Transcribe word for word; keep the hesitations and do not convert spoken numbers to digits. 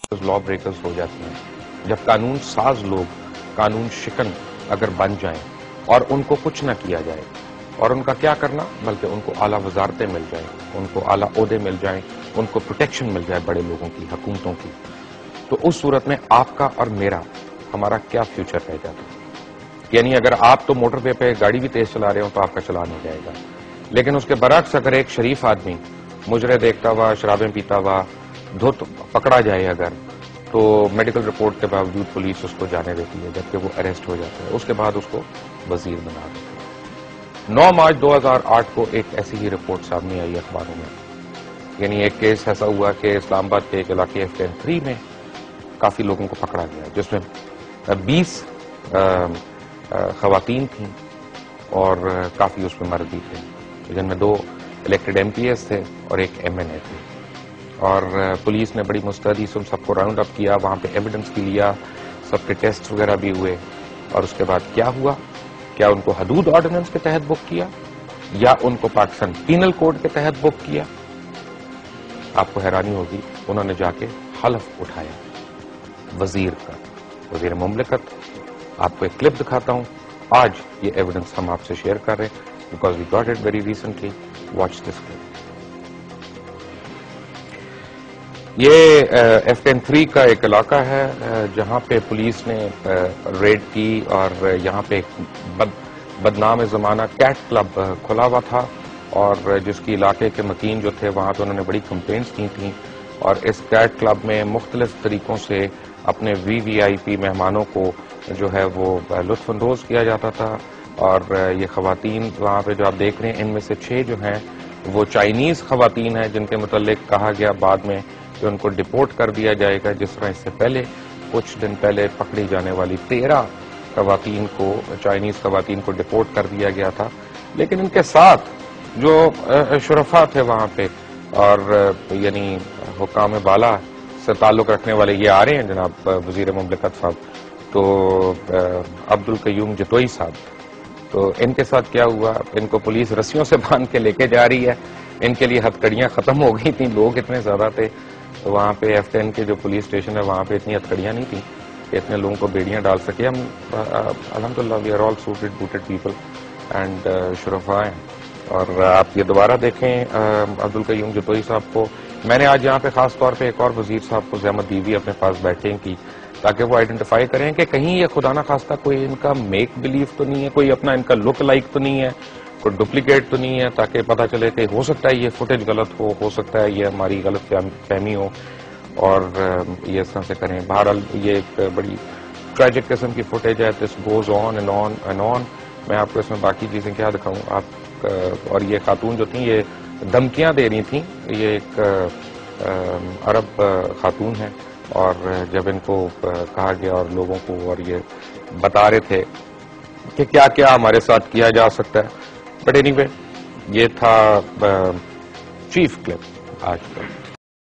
لا breakers ہو جاتی ہیں. جب قانون ساز لوگ قانون شکن اگر بن جائیں اور ان کو کچھ نہ کیا جائے، اور ان کا کیا کرنا، بلکہ ان کو اعلیٰ وزارتیں مل جائیں، ان کو اعلیٰ عہدے مل جائیں، ان کو پروٹیکشن مل جائے بڑے لوگوں کی، حکومتوں کی، تو اس صورت میں آپ کا اور میرا، ہمارا کیا فیوچر رہ جاتا ہے؟ یعنی اگر آپ تو موٹر وے پہ گاڑی بھی تیز چلا رہے ہو تو آپ کا چلان ہو جائے گا، لیکن اس کے برعکس اگر ایک شریف آدمی مجرے دیکھتا ہوا، شرابیں پیتا ہوا دھت پکڑا جائے اگر، تو میڈیکل رپورٹ کے باوجود پولیس اس کو جانے دیتی ہے جبکہ وہ اریسٹ ہو جاتا ہے، اس کے بعد اس کو وزیر بنا دیتی ہے. نو مارچ دو ہزار آٹھ کو ایک ایسی ہی رپورٹ سامنے آئی اخباروں میں، یعنی ایک کیس ایسا ہوا کہ اسلام آباد کے ایک علاقے ایف ٹین تھری میں کافی لوگوں کو پکڑا گیا، جس میں بیس خواتین تھیں اور کافی اس میں مرد بھی تھے، جن میں دو الیکٹڈ ایم پی ایس تھے اور ایک ایم این اے تھے. اور پولیس نے بڑی مستعدی سے سب کو راؤنڈ اپ کیا، وہاں پہ ایویڈنس بھی لیا، سب کے ٹیسٹ وغیرہ بھی ہوئے، اور اس کے بعد کیا ہوا؟ کیا ان کو حدود آرڈیننس کے تحت بک کیا یا ان کو پاکستان پینل کوڈ کے تحت بک کیا؟ آپ کو حیرانی ہوگی، انہوں نے جا کے حلف اٹھایا وزیر کا، وزیر مملکت. آپ کو ایک کلپ دکھاتا ہوں، آج یہ ایویڈنس ہم آپ سے شیئر کر رہے ہیں because we got it very recently. Watch this clip. یہ ایف ٹین تھری کا ایک علاقہ ہے جہاں پہ پولیس نے ریڈ کی، اور یہاں پہ ایک بد بدنام زمانہ کیٹ کلب کھلا ہوا تھا، اور جس کی علاقے کے مکین جو تھے وہاں پہ انہوں نے بڑی کمپلینٹس کی تھیں، اور اس کیٹ کلب میں مختلف طریقوں سے اپنے وی وی آئی پی مہمانوں کو جو ہے وہ لطف اندوز کیا جاتا تھا. اور یہ خواتین وہاں پہ جو آپ دیکھ رہے ہیں، ان میں سے چھ جو ہیں وہ چائنیز خواتین ہیں، جن کے متعلق کہا گیا بعد میں کہ ان کو ڈپورٹ کر دیا جائے گا، جس طرح اس سے پہلے کچھ دن پہلے پکڑی جانے والی تیرہ خواتین کو، چائنیز خواتین کو ڈپورٹ کر دیا گیا تھا. لیکن ان کے ساتھ جو شرفا تھے وہاں پہ، اور یعنی حکام بالا سے تعلق رکھنے والے، یہ آ رہے ہیں جناب وزیر مملکت صاحب، تو عبد القیوم جتوئی صاحب، تو ان کے ساتھ کیا ہوا؟ ان کو پولیس رسیوں سے باندھ کے لے کے جا رہی ہے. ان کے لیے ہتھکڑیاں ختم ہو گئی تھیں، لوگ اتنے زیادہ تھے. تو وہاں پہ ایف ٹین کے جو پولیس اسٹیشن ہے وہاں پہ اتنی ہتھکڑیاں نہیں تھیں کہ اتنے لوگوں کو بیڑیاں ڈال سکے. ہم الحمدللہ we are all suited booted people and شرفا ہیں. اور آپ یہ دوبارہ دیکھیں عبد القیوم جتوئی صاحب کو. میں نے آج یہاں پہ خاص طور پہ ایک اور وزیر صاحب کو زحمت دی ہوئی اپنے پاس بیٹھنے کی، تاکہ وہ آئیڈینٹیفائی کریں کہ کہیں یہ خدا نہ خواستہ کوئی ان کا میک بلیف تو نہیں ہے، کوئی اپنا ان کا لک لائک تو نہیں ہے، کوئی ڈپلیکیٹ تو نہیں ہے، تاکہ پتہ چلے کہ ہو سکتا ہے یہ فوٹیج غلط ہو ہو سکتا ہے یہ ہماری غلط فہمی ہو، اور یہ اس طرح سے کریں. بہرحال یہ ایک بڑی ٹریجک قسم کی فوٹیج ہے. This goes on and on and on. میں آپ کو اس میں باقی چیزیں کیا دکھاؤں آپ. اور یہ خاتون جو تھیں یہ دھمکیاں دے رہی تھیں. یہ ایک عرب خاتون ہے، اور جب ان کو کہا گیا اور لوگوں کو، اور یہ بتا رہے تھے کہ کیا کیا ہمارے ساتھ کیا جا سکتا ہے. بٹ اینی وے یہ تھا چیف کلپ آج کا.